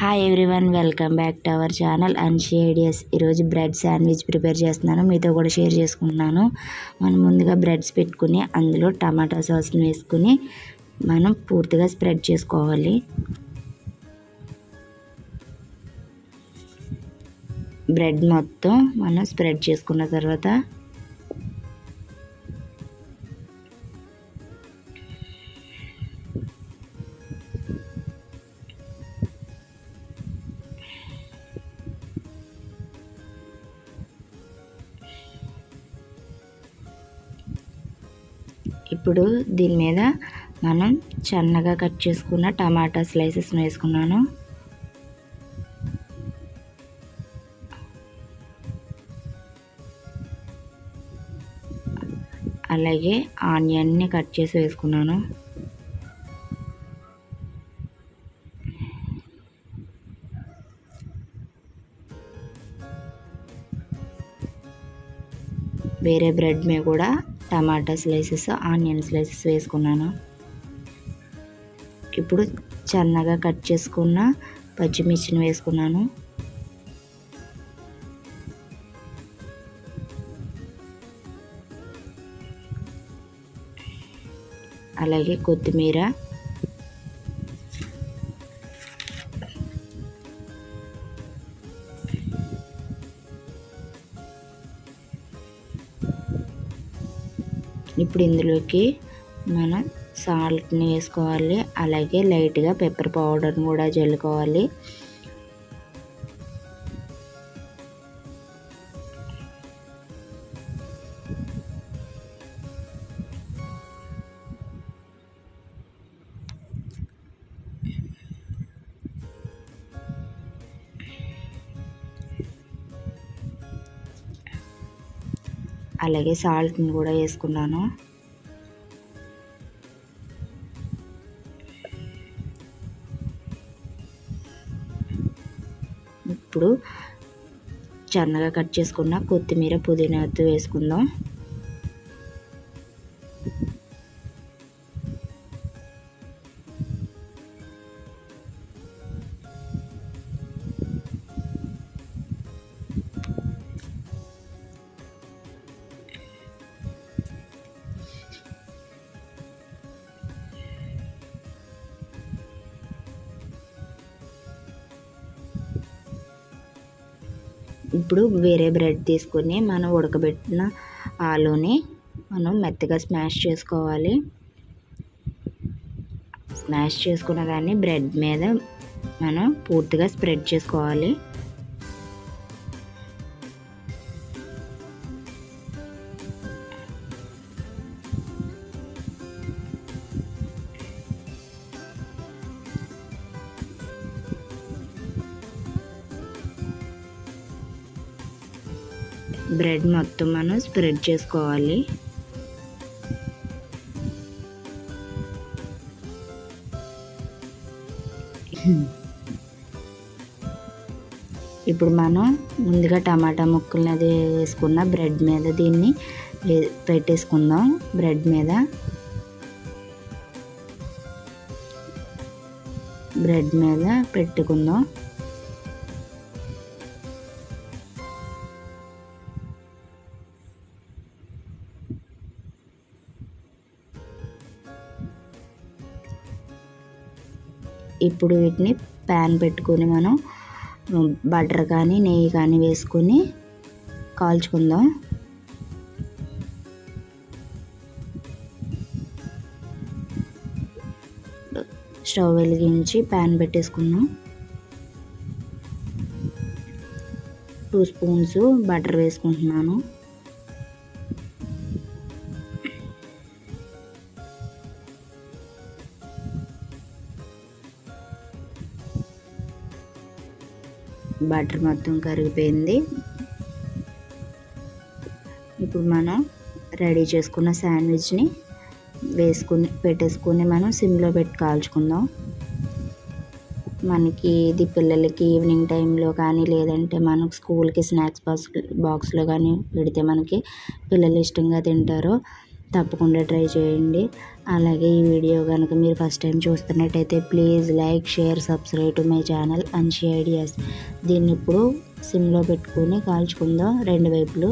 Hi everyone, welcome back to our channel Anshi ideas. ఈరోజు bread sandwich prepare చేస్తున్నాను, మీతో కూడా షేర్ చేసుకుంటున్నాను. మనం ముందుగా బ్రెడ్స్ పెట్టుకుని అందులో టమాటా సాస్ని వేసుకుని మనం పూర్తిగా స్ప్రెడ్ చేసుకోవాలి. బ్రెడ్ మొత్తం మనం స్ప్రెడ్ చేసుకున్న తర్వాత ఇప్పుడు దీని మీద మనం సన్నగా కట్ చేసుకున్న టమాటా స్లైసెస్ని వేసుకున్నాను. అలాగే ఆనియన్ని కట్ చేసి వేసుకున్నాను. వేరే బ్రెడ్ మీద కూడా టమాటా స్లైసెస్, ఆనియన్ స్లైసెస్ వేసుకున్నాను. ఇప్పుడు సన్నగా కట్ చేసుకున్న పచ్చిమిర్చిని వేసుకున్నాను. అలాగే కొత్తిమీర, ఇప్పుడు ఇందులోకి మనం సాల్ట్ని వేసుకోవాలి. అలాగే లైట్గా పెప్పర్ పౌడర్ని కూడా జల్లుకోవాలి. అలాగే సాల్ట్ని కూడా వేసుకున్నాను. ఇప్పుడు సన్నగా కట్ చేసుకున్న కొత్తిమీర, పుదీనాతో వేసుకుందాం. ఇప్పుడు వేరే బ్రెడ్ తీసుకొని మనం ఉడకబెట్టిన ఆలూని మనం మెత్తగా స్మాష్ చేసుకోవాలి. స్మాష్ చేసుకున్న దాన్ని బ్రెడ్ మీద మనం పూర్తిగా స్ప్రెడ్ చేసుకోవాలి. బ్రెడ్ మొత్తం మనం స్ప్రెడ్ చేసుకోవాలి. ఇప్పుడు మనం ముందుగా టమాటా ముక్కల్ని అది వేసుకున్న బ్రెడ్ మీద దీన్ని పెట్టేసుకుందాం. బ్రెడ్ మీద పెట్టుకుందాం. ఇప్పుడు వీటిని ప్యాన్ పెట్టుకొని మనం బటర్ కానీ నెయ్యి కానీ వేసుకొని కాల్చుకుందాం. స్టవ్ వెలిగించి ప్యాన్ పెట్టేసుకుందాం. 2 స్పూన్స్ బటర్ వేసుకుంటున్నాను. బటర్ మొత్తం కరిగిపోయింది. ఇప్పుడు మనం రెడీ చేసుకున్న శాండ్విచ్ని పెట్టేసుకుని మనం సిమ్లో పెట్టి కాల్చుకుందాం. మనకి ఇది పిల్లలకి ఈవినింగ్ టైంలో కానీ లేదంటే మనకు స్కూల్కి స్నాక్స్ బాక్స్లో కానీ పెడితే మనకి పిల్లలు ఇష్టంగా తింటారు. తప్పకుండా ట్రై చేయండి. అలాగే ఈ వీడియో కనుక మీరు ఫస్ట్ టైం చూస్తున్నట్టయితే please like, share, subscribe to my channel Anshi ideas. దీన్ని ఇప్పుడు సిమ్లో పెట్టుకుని కాల్చుకుందాం రెండు వైపులు.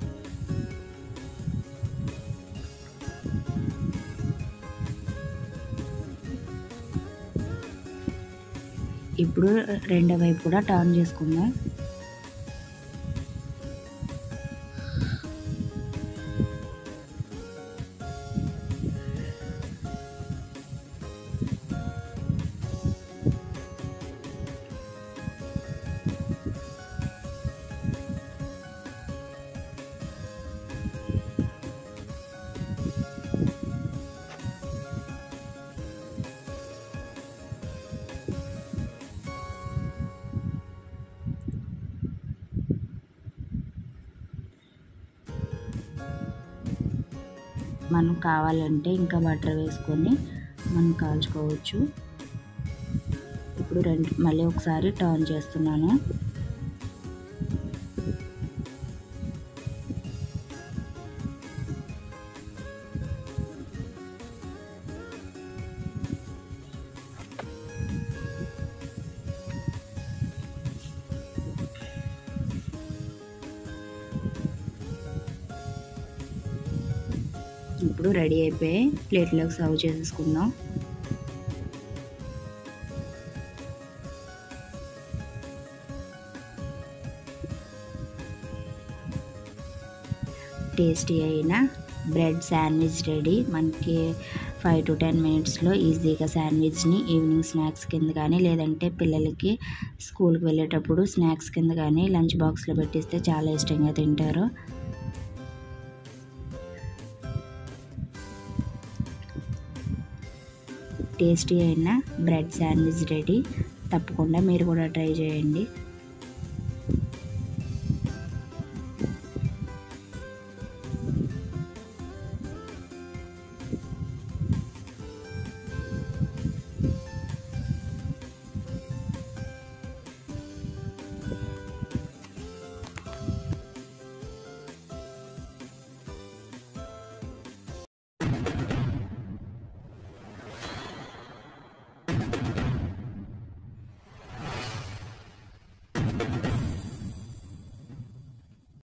ఇప్పుడు రెండో వైపు కూడా టర్న్ చేసుకుందాం. మనం కావాలంటే ఇంకా బటర్ వేసుకొని మనం కాల్చుకోవచ్చు. ఇప్పుడు మళ్ళీ ఒకసారి టర్న్ చేస్తున్నాను. ఇప్పుడు రెడీ అయిపోయి ప్లేట్లోకి సర్వ్ చేసేసుకుందాం. టేస్టీ అయిన బ్రెడ్ శాండ్విచ్ రెడీ. మనకి 5 to 10 మినిట్స్లో ఈజీగా శాండ్విచ్ని ఈవినింగ్ స్నాక్స్ కింద కానీ లేదంటే పిల్లలకి స్కూల్కి వెళ్ళేటప్పుడు స్నాక్స్ కింద కానీ లంచ్ బాక్స్లో పెట్టిస్తే చాలా ఇష్టంగా తింటారు. టేస్టీ అయిన బ్రెడ్ శాండ్విచ్ రెడీ. తప్పకుండా మీరు కూడా ట్రై చేయండి.